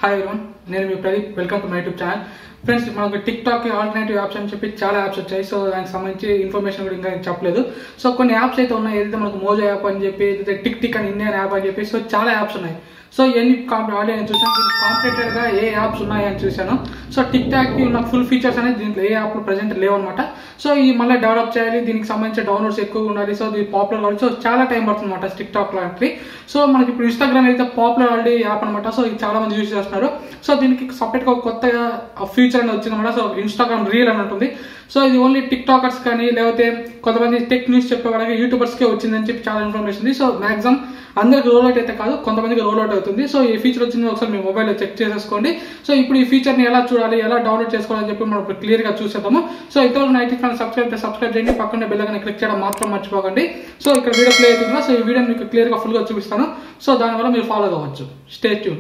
Hi everyone, నేను మీ Pradeep. Welcome to my YouTube channel. Friends, మనకు టిక్ టాక్ ఆల్టర్నేటివ్ యాప్స్ అని చెప్పి చాలా యాప్స్ వచ్చాయి. సో దానికి సంబంధించి ఇన్ఫర్మేషన్ కూడా ఇంకా చెప్పలేదు. సో కొన్ని యాప్స్ అయితే ఉన్నాయి. ఏదైతే మనకు మోజో యాప్ అని చెప్పి, ఏదైతే టిక్ టిక్ అని ఇండియన్ యాప్ అని చెప్పి, సో చాలా యాప్స్ ఉన్నాయి. సో ఇవన్నీ ఆడియో చూసాను. దీనికి కాంపిటేటర్గా ఏ యాప్స్ ఉన్నాయని చూశాను. సో టిక్ టాక్కి ఉన్న ఫుల్ ఫీచర్స్ అనేది దీంట్లో ఏ యాప్లో ప్రజెంట్ లేవన్నమాట. సో ఇది మళ్ళీ డెవలప్ చేయాలి, దీనికి సంబంధించిన డౌన్లోడ్స్ ఎక్కువగా ఉండాలి. సో ఇది పాపులర్ కావాలి. సో చాలా టైం పడుతుంది అనమాట టిక్ టాక్ లాంటి. సో మనకి ఇప్పుడు ఇన్స్టాగ్రామ్ అయితే పాపులర్ ఆల్రెడీ యాప్ అనమాట. సో ఇది చాలా మంది యూజ్ చేస్తున్నారు. సో దీనికి సపరేట్గా ఒక కొత్తగా ఫీచర్ అనేది వచ్చిందన్నమాట. సో ఇన్స్టాగ్రామ్ రీల్ అని ఉంటుంది. సో ఇది ఓన్లీ టిక్ టాకర్స్ కానీ, లేకపోతే కొంతమంది టెక్ న్యూస్ చెప్పే వాళ్ళకి యూట్యూబర్స్కే వచ్చిందని చెప్పి చాలా ఇన్ఫర్మేషన్ ఉంది. సో మాక్సిమం అందరికి రోల్ అవుట్ అయితే కాదు, కొంతమందికి రోల్ అవుట్ అవుతుంది. సో ఈ ఫీచర్ వచ్చింది, ఒకసారి మీ మొబైల్లో చెక్ చేసేసుకోండి. సో ఇప్పుడు ఈ ఫీచర్ని ఎలా చూడాలి, ఎలా డౌన్లోడ్ చేసుకోవాలని చెప్పి మనం ఇప్పుడు క్లియర్గా చూసేద్దాము. సో ఇంతవరకు నా యూట్యూబ్ ఛానల్ సబ్స్క్రైబ్ చేయండి, పక్కనే బెల్ ఐకాన్ క్లిక్ చేయడం మాత్రం మర్చిపోకండి. సో ఇక్కడ వీడియో ప్లే అవుతుందా, సో ఈ వీడియోని మీకు క్లియర్గా ఫుల్గా చూపిస్తాను. సో దానివల్ల మీరు ఫాలో అవ్వచ్చు. Stay tune.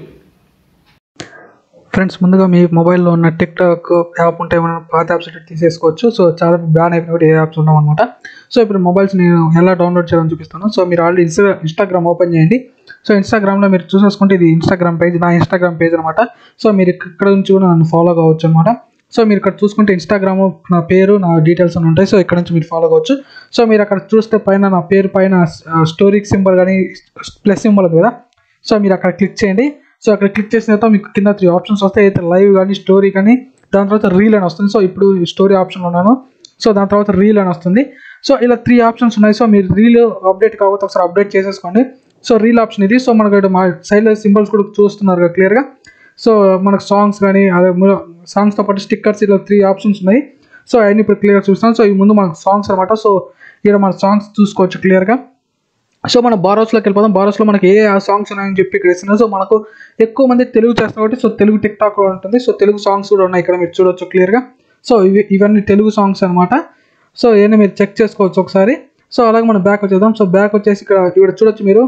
ఫ్రెండ్స్, ముందుగా మీ మొబైల్లో ఉన్న టిక్ టాక్ యాప్ ఉంటే మనం పాత యాప్స్ తీసేసుకోవచ్చు. సో చాలా బ్యాన్ అయిపోయిన కూడా ఏ యాప్స్ ఉన్నాం అనమాట. సో ఇప్పుడు మొబైల్స్ నేను ఎలా డౌన్లోడ్ చేయాలని చూపిస్తాను. సో మీరు ఆల్రెడీ ఇన్స్టాగ్రామ్ ఓపెన్ చేయండి. సో ఇన్స్టాగ్రామ్లో మీరు చూసేసుకుంటే ఇది ఇన్స్టాగ్రామ్ పేజ్, నా ఇన్స్టాగ్రామ్ పేజ్ అనమాట. సో మీరు ఇక్కడ నుంచి కూడా నన్ను ఫాలో కావచ్చు అనమాట. సో మీరు ఇక్కడ చూసుకుంటే ఇన్స్టాగ్రామ్ నా పేరు, నా డీటెయిల్స్ అని ఉంటాయి. సో ఇక్కడ నుంచి మీరు ఫాలో కావచ్చు. సో మీరు అక్కడ చూస్తే పైన నా పేరు పైన స్టోరీకి సింబల్ కానీ ప్లస్ సింబల్ ఉంది కదా. సో మీరు అక్కడ క్లిక్ చేయండి. సో అక్కడ క్లిక్ చేసిన తర్వాత మీకు కింద 3 ఆప్షన్స్ వస్తాయి. అయితే లైవ్ కానీ, స్టోరీ కానీ, దాని తర్వాత రీల్ అని వస్తుంది. సో ఇప్పుడు స్టోరీ ఆప్షన్లో ఉన్నాను. సో దాని తర్వాత రీల్ అని వస్తుంది. సో ఇలా 3 ఆప్షన్స్ ఉన్నాయి. సో మీరు రీల్ అప్డేట్ కాకపోతే ఒకసారి అప్డేట్ చేసేసుకోండి. సో రీల్ ఆప్షన్ ఇది. సో మనకు మా సైడ్లో సింబల్స్ కూడా చూస్తున్నారు క్లియర్గా. సో మనకు సాంగ్స్ కానీ, అదే సాంగ్స్తో పాటు స్టిక్కర్స్, ఇలా 3 ఆప్షన్స్ ఉన్నాయి. సో అవన్నీ ఇప్పుడు క్లియర్గా చూస్తాం. సో ఈ ముందు మనకు సాంగ్స్ అనమాట. సో ఇక్కడ మన సాంగ్స్ చూసుకోవచ్చు క్లియర్గా. సో మన బారోస్లోకి వెళ్ళిపోదాం. బారోస్లో మనకి ఏ సాంగ్స్ ఉన్నాయని చెప్పి ఇక్కడ ఇస్తున్నారు. సో మనకు ఎక్కువ మంది తెలుగు చేస్తారు కాబట్టి సో తెలుగు టిక్ టాక్ కూడా ఉంటుంది. సో తెలుగు సాంగ్స్ కూడా ఉన్నాయి ఇక్కడ, మీరు చూడవచ్చు క్లియర్గా. సో ఇవన్నీ తెలుగు సాంగ్స్ అనమాట. సో ఇవన్నీ మీరు చెక్ చేసుకోవచ్చు ఒకసారి. సో అలాగే మనం బ్యాక్ వచ్చేద్దాం. సో బ్యాక్ వచ్చేసి ఇక్కడ చూడొచ్చు మీరు.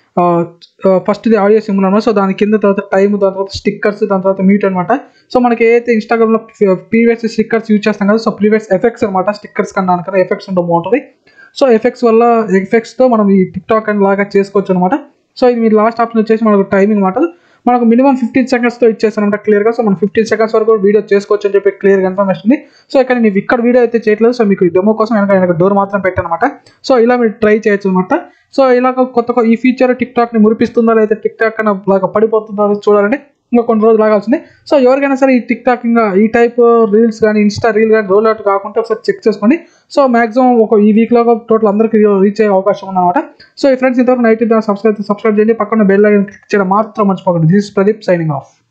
ఫస్ట్ ఇది ఆడియో సింబల్ అనమాట. సో దాని కింద తర్వాత టైం, దాని తర్వాత స్టిక్కర్స్, దాని తర్వాత మ్యూట్ అనమాట. సో మనకి ఏదైతే ఇన్స్టాగ్రామ్లో ప్రీవియస్ స్టిక్కర్స్ యూజ్ చేస్తాం కదా, సో ప్రీవియస్ ఎఫెక్ట్స్ అనమాట. స్టిక్కర్స్ కన్నా దానికన్నా ఎఫెక్ట్స్ ఉంటే బాగుంటుంది. సో ఎఫెక్ట్స్తో మనం ఈ టిక్ టాక్ అని లాగా చేసుకోవచ్చు అనమాట. సో ఇది మీరు లాస్ట్ ఆప్షన్ వచ్చేసి మనకు టైమింగ్ అనమాట. మనకు మినిమం 15 సెకండ్స్తో ఇచ్చేస్తానంట క్లియర్గా. సో మనం 15 సెకండ్స్ వరకు వీడియో చేసుకోవచ్చు అని చెప్పి క్లియర్గా ఇన్ఫర్మేషన్ ఉంది. సో ఇక్కడ నేను ఇక్కడ వీడియో అయితే చేయట్లేదు. సో మీకు డెమో కోసం వెనక డోర్ మాత్రం పెట్టాను అనమాట. సో ఇలా మీరు ట్రై చేయొచ్చు అనమాట. సో ఇలాగ కొత్త ఈ ఫీచర్ టిక్ టాక్ని మురిపిస్తుందా, లేదా టిక్ టాక్ అన్న లాగా పడిపోతుందా చూడాలంటే ఇంకా కొన్ని రోజులు లాగాల్సింది. సో ఎవరికైనా సరే ఈ టిక్ టాక్ ఇంకా ఈ టైప్ రీల్స్ కానీ, ఇన్స్టా రీల్ కానీ రోల్ అవుట్ కాకుండా ఒకసారి చెక్ చేసుకోండి. సో మాక్సిమం ఈ వీక్లో టోటల్ అందరికీ రీచ్ అయ్యే అవకాశం ఉందన్నమాట. సో ఈ ఫ్రెండ్స్, ఇంతవరకు నైట్ సబ్స్క్రైబ్ చేయండి, పక్కన బెల్ ఐకాన్ క్లిక్ చేయడం మాత్రం మర్చిపోకండి. This is Pradeep signing of.